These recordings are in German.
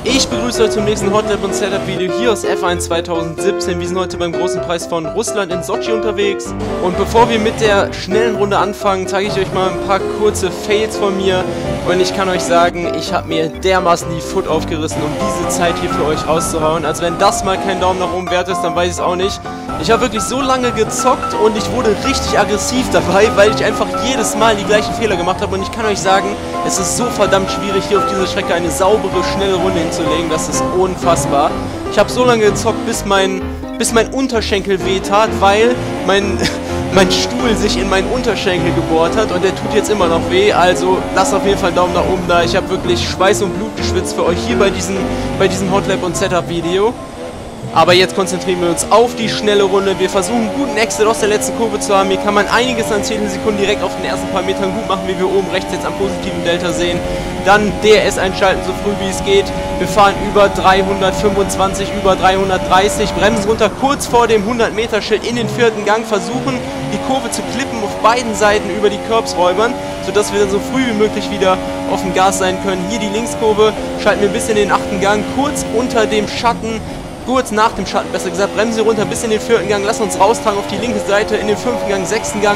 Ich begrüße euch zum nächsten Hotlap und Setup Video hier aus F1 2017. Wir sind heute beim großen Preis von Russland in Sochi unterwegs. Und bevor wir mit der schnellen Runde anfangen, zeige ich euch mal ein paar kurze Fails von mir. Und ich kann euch sagen, ich habe mir dermaßen die Foot aufgerissen, um diese Zeit hier für euch rauszuhauen. Also wenn das mal kein Daumen nach oben wert ist, dann weiß ich es auch nicht. Ich habe wirklich so lange gezockt und ich wurde richtig aggressiv dabei, weil ich einfach jedes Mal die gleichen Fehler gemacht habe. Und ich kann euch sagen, es ist so verdammt schwierig, hier auf dieser Strecke eine saubere, schnelle Runde hinzulegen. Das ist unfassbar. Ich habe so lange gezockt, bis mein Unterschenkel wehtat, weil mein Stuhl sich in meinen Unterschenkel gebohrt hat und der tut jetzt immer noch weh. Also lasst auf jeden Fall einen Daumen nach oben da. Ich habe wirklich Schweiß und Blut geschwitzt für euch hier bei diesem Hotlap und Setup Video. Aber jetzt konzentrieren wir uns auf die schnelle Runde. Wir versuchen einen guten Exit aus der letzten Kurve zu haben. Hier kann man einiges an Zehntelsekunden direkt auf den ersten paar Metern gut machen, wie wir oben rechts jetzt am positiven Delta sehen. Dann DRS einschalten, so früh wie es geht. Wir fahren über 325, über 330, bremsen runter kurz vor dem 100-Meter-Schild in den vierten Gang, versuchen die Kurve zu klippen auf beiden Seiten über die Curbs-Räubern, sodass wir dann so früh wie möglich wieder auf dem Gas sein können. Hier die Linkskurve, schalten wir bis in den 8. Gang, kurz unter dem Schatten, kurz nach dem Schatten, besser gesagt, bremsen wir runter bis in den 4. Gang, lassen uns raustragen auf die linke Seite, in den 5. Gang, 6. Gang,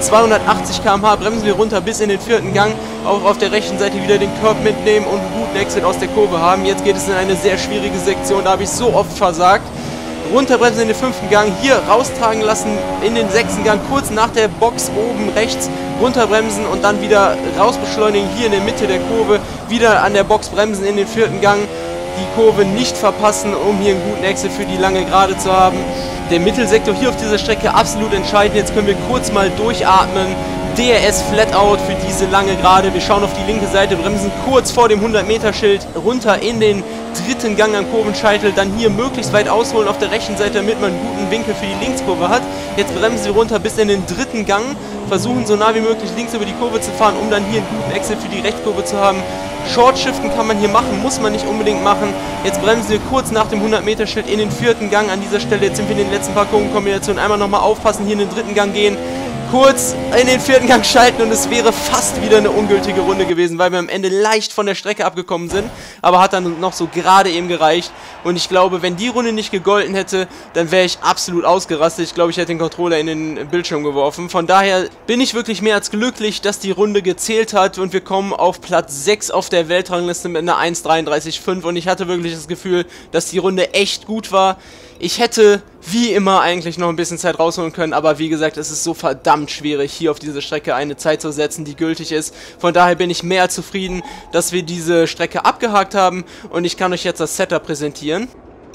280 km/h, bremsen wir runter bis in den 4. Gang, auch auf der rechten Seite wieder den Curb mitnehmen und einen guten Exit aus der Kurve haben. Jetzt geht es in eine sehr schwierige Sektion, da habe ich so oft versagt. Runterbremsen in den 5. Gang, hier raustragen lassen in den 6. Gang, kurz nach der Box oben rechts, runterbremsen und dann wieder rausbeschleunigen, hier in der Mitte der Kurve, wieder an der Box bremsen in den 4. Gang. Die Kurve nicht verpassen, um hier einen guten Exit für die lange Gerade zu haben. Der Mittelsektor hier auf dieser Strecke absolut entscheidend. Jetzt können wir kurz mal durchatmen. DRS Flatout für diese lange Gerade. Wir schauen auf die linke Seite, bremsen kurz vor dem 100-Meter-Schild runter in den 3. Gang am Kurvenscheitel. Dann hier möglichst weit ausholen auf der rechten Seite, damit man einen guten Winkel für die Linkskurve hat. Jetzt bremsen wir runter bis in den 3. Gang. Versuchen so nah wie möglich links über die Kurve zu fahren, um dann hier einen guten Exit für die Rechtskurve zu haben. Short-Shiften kann man hier machen, muss man nicht unbedingt machen. Jetzt bremsen wir kurz nach dem 100-Meter-Schild in den 4. Gang an dieser Stelle. Jetzt sind wir in den letzten paar Kurvenkombinationen. Einmal nochmal aufpassen, hier in den 3. Gang gehen. Kurz in den 4. Gang schalten und es wäre fast wieder eine ungültige Runde gewesen, weil wir am Ende leicht von der Strecke abgekommen sind. Aber hat dann noch so gerade eben gereicht. Und ich glaube, wenn die Runde nicht gegolten hätte, dann wäre ich absolut ausgerastet. Ich glaube, ich hätte den Controller in den Bildschirm geworfen. Von daher bin ich wirklich mehr als glücklich, dass die Runde gezählt hat. Und wir kommen auf Platz 6 auf der Weltrangliste mit einer 1:33,5. Und ich hatte wirklich das Gefühl, dass die Runde echt gut war. Ich hätte wie immer eigentlich noch ein bisschen Zeit rausholen können, aber wie gesagt, es ist so verdammt schwierig, hier auf dieser Strecke eine Zeit zu setzen, die gültig ist. Von daher bin ich mehr als zufrieden, dass wir diese Strecke abgehakt haben und ich kann euch jetzt das Setup präsentieren.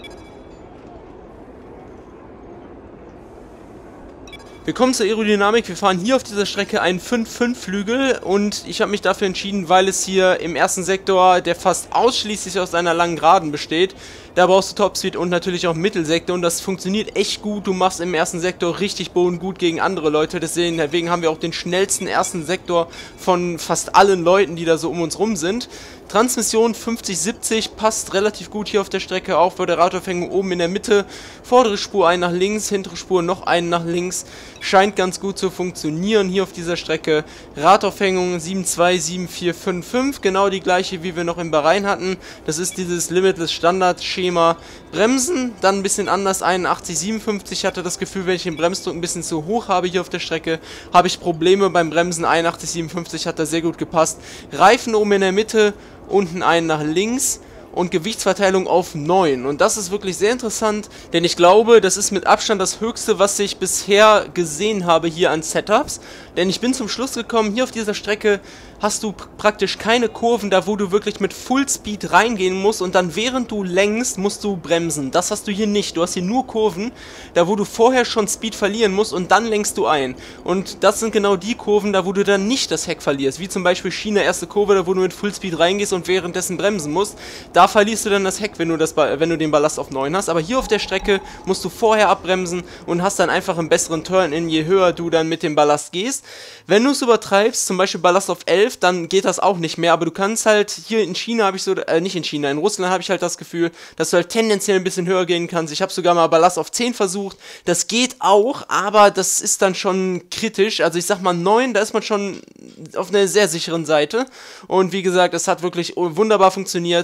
Wir kommen zur Aerodynamik. Wir fahren hier auf dieser Strecke einen 5-5-Flügel und ich habe mich dafür entschieden, weil es hier im ersten Sektor, der fast ausschließlich aus einer langen Geraden besteht, da brauchst du Topspeed und natürlich auch Mittelsektor und das funktioniert echt gut. Du machst im ersten Sektor richtig bodengut gegen andere Leute, deswegen haben wir auch den schnellsten ersten Sektor von fast allen Leuten, die da so um uns rum sind. Transmission 50/70 passt relativ gut hier auf der Strecke, auch bei der Radaufhängung oben in der Mitte. Vordere Spur einen nach links, hintere Spur noch einen nach links. Scheint ganz gut zu funktionieren hier auf dieser Strecke. Radaufhängung 7.2, 7.4, 5.5, genau die gleiche, wie wir noch in Bahrain hatten. Das ist dieses Limitless Standard-Schema. Bremsen, dann ein bisschen anders, 81/57. Ich hatte das Gefühl, wenn ich den Bremsdruck ein bisschen zu hoch habe hier auf der Strecke, habe ich Probleme beim Bremsen. 81/57 hat da sehr gut gepasst. Reifen oben in der Mitte, unten einen nach links und Gewichtsverteilung auf 9. Und das ist wirklich sehr interessant, denn ich glaube, das ist mit Abstand das Höchste, was ich bisher gesehen habe hier an Setups. Denn ich bin zum Schluss gekommen, hier auf dieser Strecke hast du praktisch keine Kurven, da wo du wirklich mit Fullspeed reingehen musst und dann während du lenkst, musst du bremsen. Das hast du hier nicht. Du hast hier nur Kurven, da wo du vorher schon Speed verlieren musst und dann lenkst du ein. Und das sind genau die Kurven, da wo du dann nicht das Heck verlierst. Wie zum Beispiel China, erste Kurve, da wo du mit Fullspeed reingehst und währenddessen bremsen musst. Da verlierst du dann das Heck, wenn du den Ballast auf 9 hast. Aber hier auf der Strecke musst du vorher abbremsen und hast dann einfach einen besseren Turn-in, je höher du dann mit dem Ballast gehst. Wenn du es übertreibst, zum Beispiel Ballast auf 11, dann geht das auch nicht mehr, aber du kannst halt, hier in China habe ich so, nicht in China, in Russland habe ich halt das Gefühl, dass du halt tendenziell ein bisschen höher gehen kannst. Ich habe sogar mal Ballast auf 10 versucht, das geht auch, aber das ist dann schon kritisch, also ich sag mal 9, da ist man schon auf einer sehr sicheren Seite und wie gesagt, es hat wirklich wunderbar funktioniert. Kann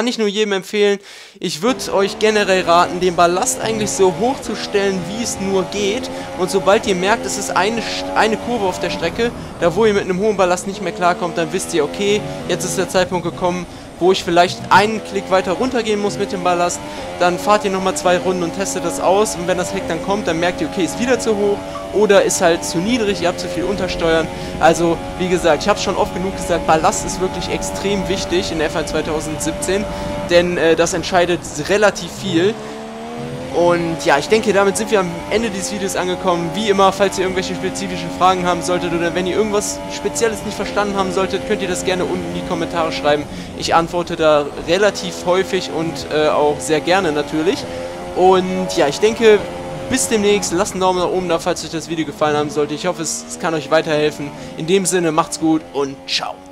kann ich nur jedem empfehlen. Ich würde euch generell raten, den Ballast eigentlich so hoch zu stellen, wie es nur geht. Und sobald ihr merkt, es ist eine Kurve auf der Strecke, da wo ihr mit einem hohen Ballast nicht mehr klarkommt, dann wisst ihr, okay, jetzt ist der Zeitpunkt gekommen, wo ich vielleicht einen Klick weiter runtergehen muss mit dem Ballast. Dann fahrt ihr nochmal 2 Runden und testet das aus. Und wenn das Heck dann kommt, dann merkt ihr, okay, ist wieder zu hoch oder ist halt zu niedrig, ihr habt zu viel Untersteuern. Also, wie gesagt, ich habe es schon oft genug gesagt, Ballast ist wirklich extrem wichtig in F1 2017, denn das entscheidet relativ viel. Und ja, ich denke, damit sind wir am Ende dieses Videos angekommen. Wie immer, falls ihr irgendwelche spezifischen Fragen haben solltet oder wenn ihr irgendwas Spezielles nicht verstanden haben solltet, könnt ihr das gerne unten in die Kommentare schreiben. Ich antworte da relativ häufig und auch sehr gerne natürlich. Und ja, ich denke, bis demnächst. Lasst einen Daumen nach oben da, falls euch das Video gefallen haben sollte. Ich hoffe, es kann euch weiterhelfen. In dem Sinne, macht's gut und ciao.